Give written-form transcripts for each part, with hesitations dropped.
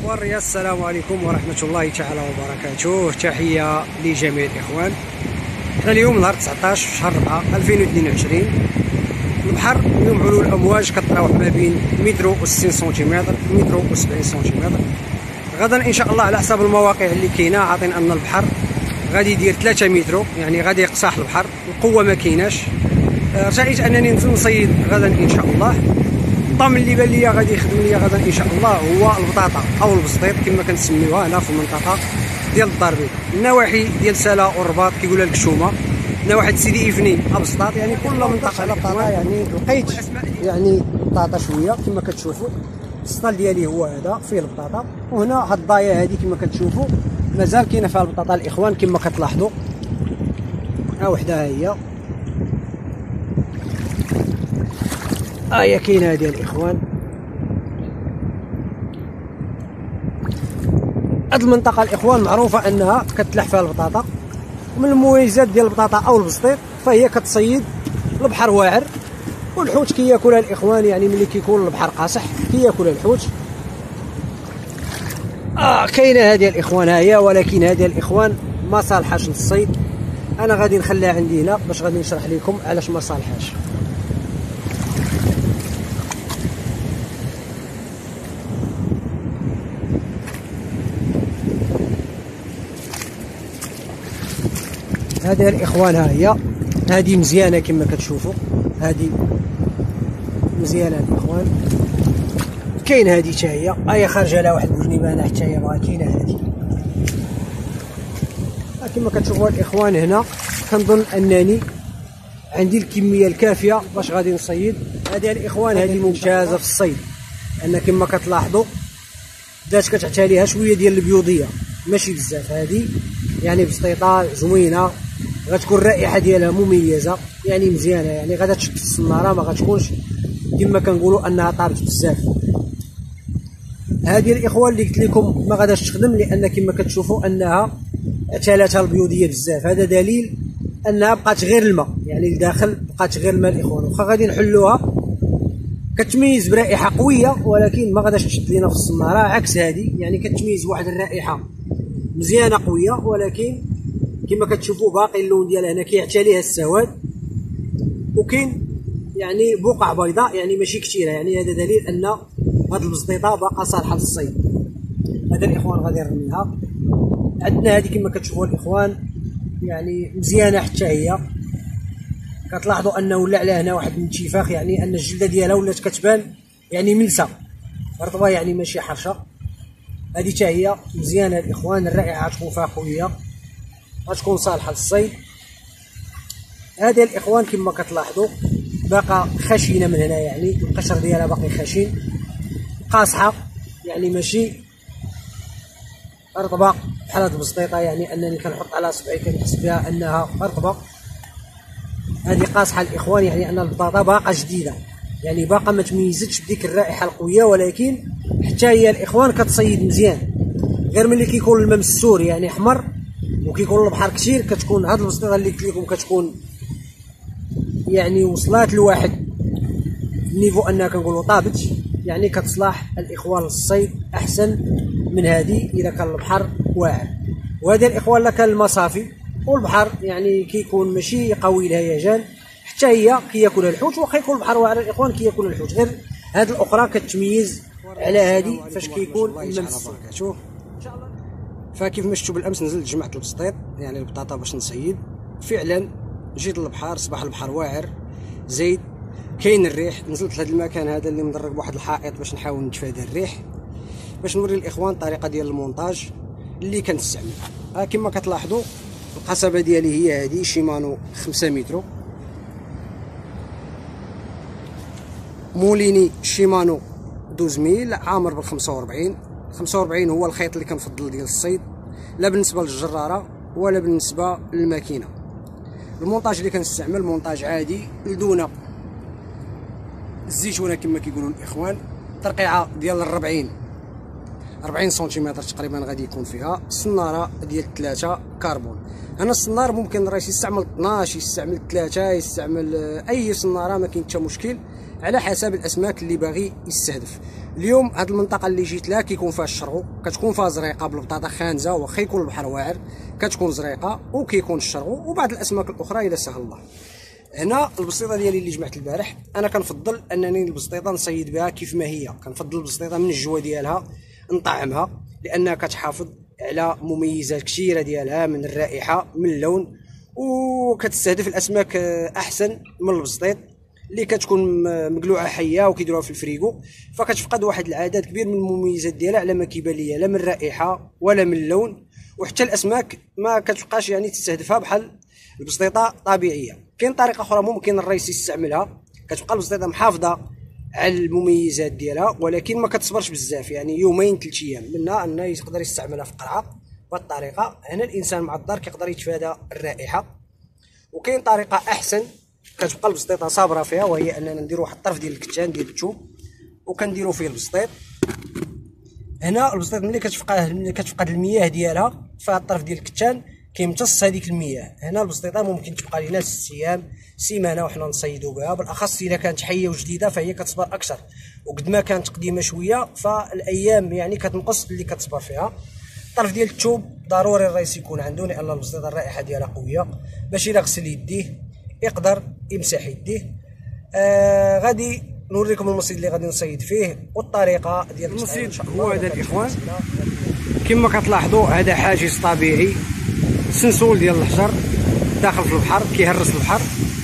والرياض. السلام عليكم ورحمة الله تعالى وبركاته. تحية لجميع الإخوان. حنا اليوم نهار 19 شهر 4 2022. البحر اليوم علو الأمواج كتراوح ما بين متر و60 سنتيمتر متر و70 سنتيمتر. غدا إن شاء الله على حسب المواقع اللي كاينة عاطين أن البحر غادي يدير 3 متر، يعني غادي يقصاح البحر، القوة ما كايناش. رجعت أنني ننزل نصيد غدا إن شاء الله. الطعم اللي بان ليا غادي يخدم ليا غدا ان شاء الله هو البطاطا او البسطيط كما كنسميوها هنا في المنطقه ديال الدار البيضاء، النواحي ديال سلا والرباط كيقولها الكشومه، نواحي سيدي افني ابسطاط، يعني كل منطقه على بطاطا. يعني لقيت يعني بطاطا شويه كما كتشوفوا، السطال ديالي هو هذا فيه البطاطا، وهنا هاد الضايه هذه كما كتشوفوا مازال كاينه فيها البطاطا الاخوان كما كتلاحظوا. ها وحده هي هي كاينه ديال الاخوان. هاد المنطقه الاخوان معروفه انها كتلح فيها البطاطا، ومن المميزات ديال البطاطا او البسطيط فهي كتصيد البحر واعر، والحوت كياكلها الاخوان، يعني ملي كيكون البحر قاصح كياكلها الحوت. كاينه هذه الاخوان هي، ولكن هذه الاخوان ما صالحاش للصيد. انا غادي نخليها عندي هنا باش غادي نشرح لكم علاش ما صالحاش. هذه الاخوان ها هي، هذه مزيانه كما كتشوفوا، هذه مزيانه الاخوان. كاين هذه حتى هي خارجه لها واحد الجنيبانه حتى هي بغا. كاينه هذه كما كتشوفوا الاخوان. هنا كنظن انني عندي الكميه الكافيه باش غادي نصيد. هذه الاخوان هذه ممتازه في الصيد، ان كما كتلاحظوا بدات كتعطي ليها شويه ديال البيوضيه، ماشي بزاف. هذه يعني بسطيطه زوينه، غتكون الرائحه ديالها مميزه، يعني مزيانه، يعني غادا تشد في الصناره، ما غتكونش كما كنقولوا انها طابت بزاف. هذه الاخوان اللي قلت لكم ما غاداش تخدم، لان كما كتشوفوا انها عتالاتها البيوضيه بزاف. هذا دليل انها بقات غير الماء، يعني لداخل بقات غير الماء الاخوان. واخا غادي نحلوها كتميز برائحه قويه، ولكن ما غاداش تشد لينا في الصناره، عكس هذه يعني كتميز واحد الرائحه مزيانه قويه، ولكن كما كتشوفوا باقي اللون ديالها هنا كيعطي ليها السواد، وكاين يعني بقع بيضاء، يعني ماشي كثيره. يعني هذا دليل ان هاد البسطيطه باقا صالحه للصيد. هذا الاخوان غادي نرميها. عندنا هذه كما كتشوفوا الاخوان، يعني مزيانه حتى هي. كتلاحظوا انه ولا على هنا واحد الانتفاخ، يعني ان الجلده ديالها ولات كتبان يعني ملسه رطبه، يعني ماشي حرشه. هذه حتى هي مزيانه الاخوان، الرائحه تكون فيها قويه، غتكون صالحه للصيد. هذه الاخوان كما كتلاحظوا باقا خشينه من هنا، يعني القشر ديالها باقي خشين، قاصحه، يعني ماشي رطبه بحال هاد البسطيطه، يعني انني كنحط على صبعي كنحس بها انها رطبه. هذه قاصحه الاخوان، يعني ان البطاطا باقا جديده، يعني باقا ما تميزتش بديك الرائحه القويه، ولكن حتى هي الاخوان كتصيد مزيان. غير ملي كيكون الماء مسور يعني احمر وكيكون البحر كثير، كتكون هاد البسطيطه اللي قلت لكم كتكون يعني وصلات لواحد النيفو انها كنقولوا طابت، يعني كتصلح الاخوان للصيد احسن من هذه اذا كان البحر واعر. وهذا الاخوان لا كان الماء صافي والبحر يعني كيكون ماشي قوي الهيجان، حتى هي كياكلها الحوت. واخا يكون البحر واعر الاخوان كياكلها الحوت، غير هذه الاخرى كتميز على هذه فاش كيكون الماء مسور. فكيف ما شفتوا بالامس نزلت جمعت البسطيط يعني البطاطا باش نصيد. فعلا جيت للبحر، صباح البحر واعر زايد، كاين الريح. نزلت لهذا المكان هذا اللي مدرب بواحد الحائط باش نحاول نتفادى الريح، باش نوري الاخوان الطريقه ديال المونتاج اللي كنستعمل. كما كتلاحظوا القصبه ديالي هي هذه شيمانو 5 متر، موليني شيمانو 12000 عامر بال 45 هو الخيط اللي كنفضل ديال الصيد، لا بالنسبه للجراره ولا بالنسبه للماكينه. المونتاج اللي كنستعمل مونتاج عادي لدونه الزيتونه كما كيقولوا الاخوان، ترقيعه ديال 40 40 سنتيمتر تقريبا غادي يكون فيها الصناره ديال 3 كربون. هنا الصنار ممكن الرئيس يستعمل 12 يستعمل 3 يستعمل اي صناره، ما كاين حتى مشكل على حسب الاسماك اللي باغي يستهدف. اليوم هذه المنطقه اللي جيت لها كيكون فيها الشرغو، كتكون فيها زريقه بالبطاطا خانزه، واخا يكون البحر واعر كتكون زريقه وكيكون الشرغو وبعض الاسماك الاخرى اذا سهل الله. هنا البسطيطه ديالي اللي جمعت البارح، انا كنفضل انني البسطيطه نصيد بها كيف ما هي، كنفضل البسطيطه من الجوه ديالها نطعمها لانها كتحافظ على مميزات كثيره ديالها، من الرائحه من اللون، وكتستهدف الاسماك احسن من البسطيط اللي كتكون مقلوعه حيه وكيديروها في الفريغو، فكتفقد واحد العدد كبير من المميزات ديالها على ما كيبان ليا، لا من الرائحه ولا من اللون، وحتى الاسماك ما كتبقاش يعني تستهدفها بحال البسطيطه طبيعيه. كاين طريقه اخرى ممكن الرئيس يستعملها، كتبقى البسطيطه محافظه على المميزات ديالها ولكن ما كتصبرش بزاف، يعني يومين 3 ايام، منها انه يقدر يستعملها في قرعه بهذه الطريقه. هنا الانسان مع الدار كيقدر يتفادى الرائحه. وكاين طريقه احسن كتبقى البسطيطه صابره فيها، وهي اننا نديرو واحد الطرف ديال الكتان ديال الثوم وكنديرو فيه البسطيط. هنا البسطيط ملي كتفقد المياه ديالها فهاد الطرف ديال الكتان كيمتص هذيك المياه. هنا البسطيطه ممكن تبقى لينا 6 ايام سيمانه وحنا نصيدوا بها، بالاخص اذا كانت حيه وجديده فهي كتصبر اكثر، وقد ما كانت قديمه شويه فالايام يعني كتنقص اللي كتصبر فيها. الطرف ديال الثوم ضروري الرئيس يكون عنده، لان البسطيطه الرائحه ديالها قويه، باش الا غسل يديه يقدر يمسح يديه. غادي نوريكم المصيد اللي غادي نصيد فيه والطريقه ديال المصيد. هو هذا الاخوان كما كتلاحظوا، هذا حاجز طبيعي سنسول ديال الحجر داخل في البحر كيهرس البحر.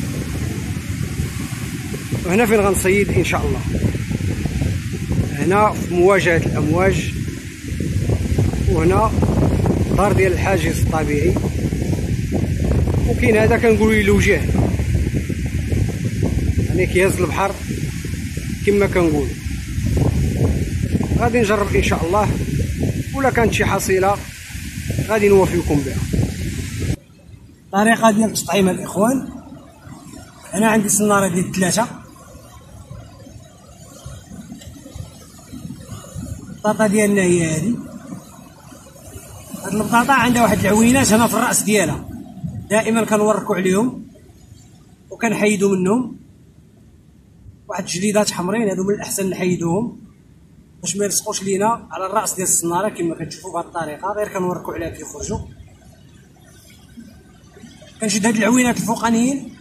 وهنا فين غنصيد ان شاء الله، هنا في مواجهه الامواج، وهنا دار ديال الحاجز الطبيعي. وكاين هذا كنقولوا له وجه، يعني كيهز البحر كما كنقول. غادي نجرب ان شاء الله، ولا كانت شي حصيله غادي نوافيكم بها. الطريقه ديال التطعيم الاخوان، انا عندي صناره ديال 3. البطاطا ديالنا هي هذه. هاد البطاطا عندها واحد العوينات هنا في الراس ديالها، دائما كنوركو عليهم وكنحيدو منهم واحد الجليدات حمرين، هادو من الاحسن نحيدوهم باش ما يلصقوش لينا على الراس ديال الصناره كما كتشوفوا بهذه الطريقه، غير كنوركو عليها كيخرجوا. كنشد هاد العوينات الفوقانيين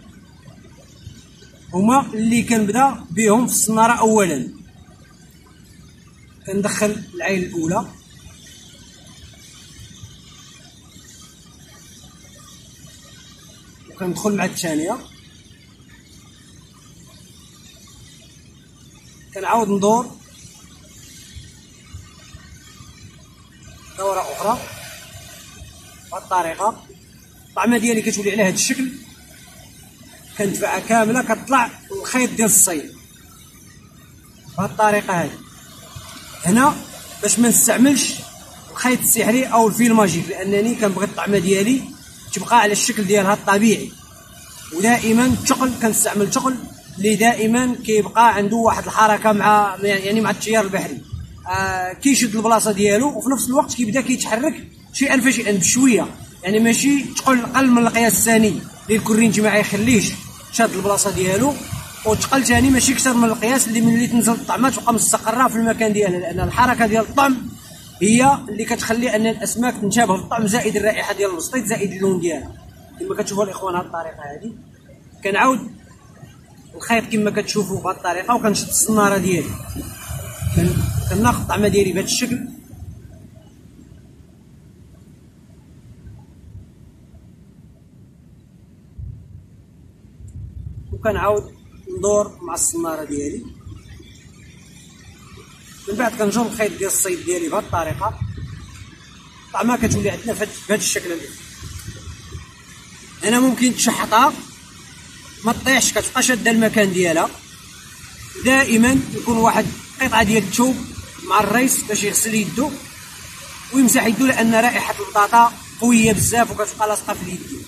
هما اللي كنبدا بهم في الصناره. اولا كندخل العين الاولى، وكندخل مع الثانيه، كنعاود ندور دوره اخرى بهذه الطريقه. الطعمه ديالي كتولي على هذا الشكل، كندفعها كامله كتطلع الخيط ديال الصيد بهذه الطريقه هذه. هنا باش ما نستعملش الخيط السحري او الفيل ماجيك، لانني كنبغي الطعمه ديالي تبقى على الشكل ديالها الطبيعي. ودائما الثقل كنستعمل ثقل اللي دائما كيبقى عنده واحد الحركه مع يعني مع التيار البحري، كيشد البلاصه ديالو وفي نفس الوقت كيبدا كيتحرك شيئا فشيئا بشويه، يعني ماشي ثقل اقل من القياس الثاني للكورينج ما يخليش شاد البلاصه ديالو، وثقل ثاني ماشي اكثر من القياس اللي ملي تنزل الطعمه تبقى مستقره في المكان ديالها، لان الحركه ديال الطعم هي اللي كتخلي ان الاسماك تنتبه للطعم، زائد الرائحه ديال البسطيط، زائد اللون ديالها. كما كتشوفوا الاخوان هذه الطريقه هذه، كنعاود الخيط كما كتشوفوا بهذه الطريقه، وكنشد الصناره ديالي، كناخذ الطعمه ديالي بهذا الشكل، وكنعاود ندور مع الصناره ديالي. من بعد كنجر الخيط ديال الصيد ديالي بهذه الطريقه. الطعمه كتولي عندنا في هذا الشكل هذا. هنا ممكن تشحطها ما تطيحش، كتبقى شاده المكان ديالها. دائما يكون واحد قطعه ديال الثوب مع الريس باش يغسل يدو ويمسح يدو، لان رائحه البطاطا قويه بزاف وكتبقى لاصقه في اليد.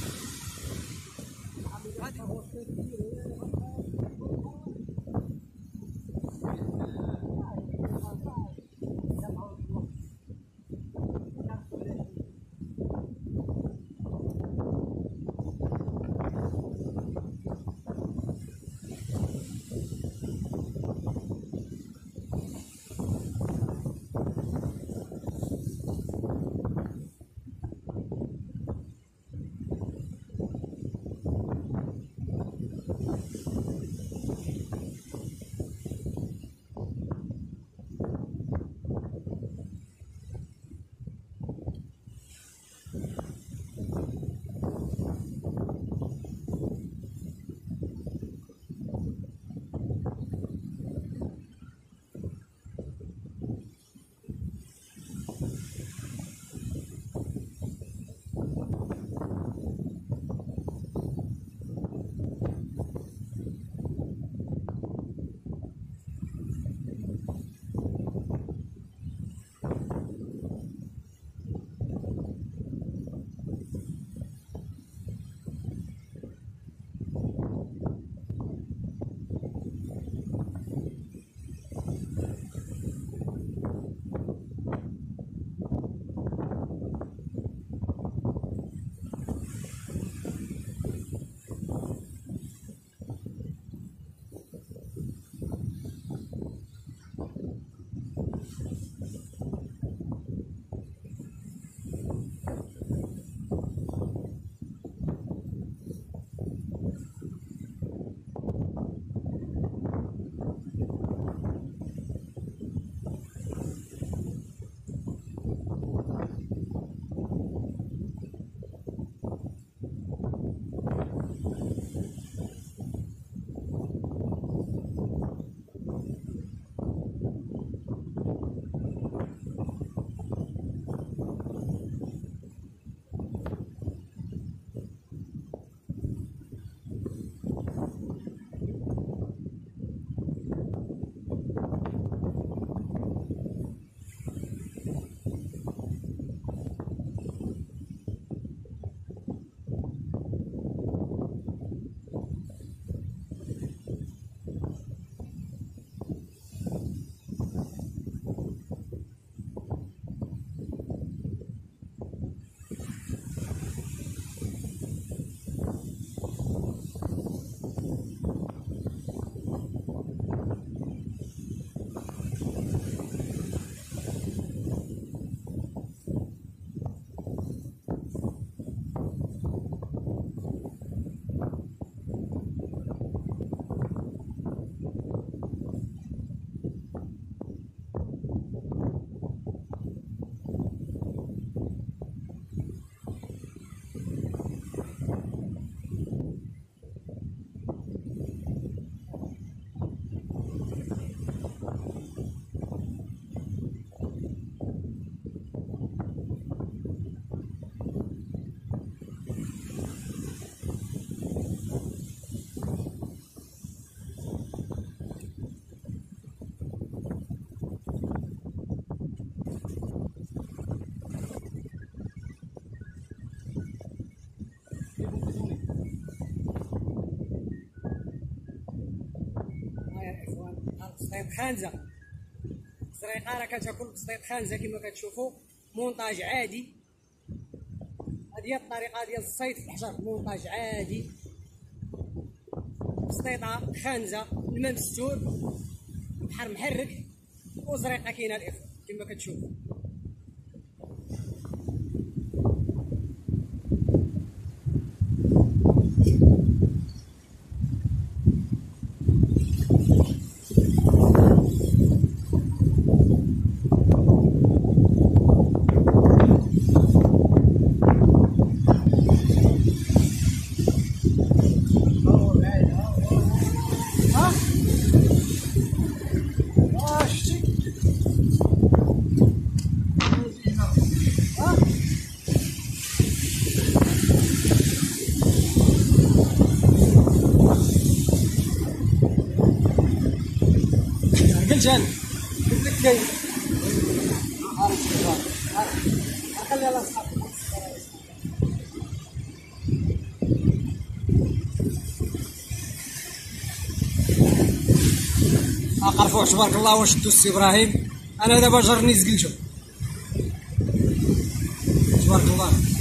يا اخوان البسطيط خانزه. الزريقه راه كتاكل بسطيط خانزه كما كتشوفوا، مونتاج عادي. هذه هي الطريقه ديال الصيد في الحجر، مونتاج عادي. بسطيطه خانزه، الماء مستور، البحر محرك، وزريقه كاينه الاخوان كما كتشوفوا. قلت انا قلت لك كاين خلي الله يصحاب قرفوع تبارك الله. وشدو السي ابراهيم، انا دابا جرني زقلتو تبارك الله.